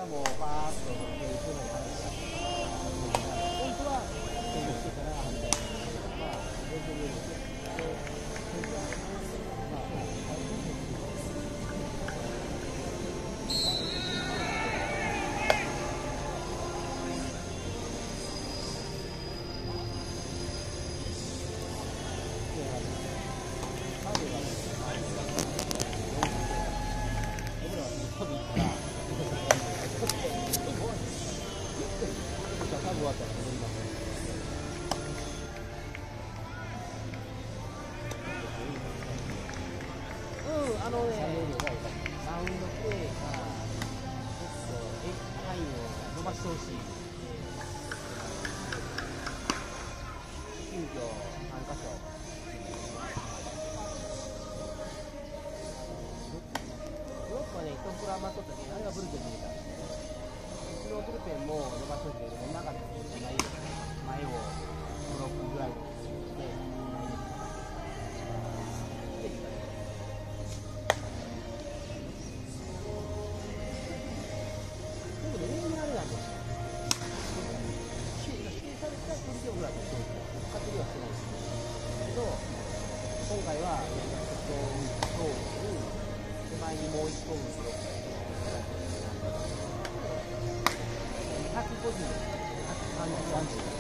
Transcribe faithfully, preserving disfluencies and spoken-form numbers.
はもうバーッと行くのが本当は成功してから反対まあ練習よりでまああのね、マウンド系がちょっとラインを伸ばしてほしい。急遽さん箇所。ブロックはね、一膨らまっとったけど、あれはブルペンに入れたんですね。うちのブルペンも伸ばしといて、なかったですね。前をブロックぐらいので、今回は、えっと、そう手前にもういっぽんブロックひゃくごじゅう、ひゃくさんじゅう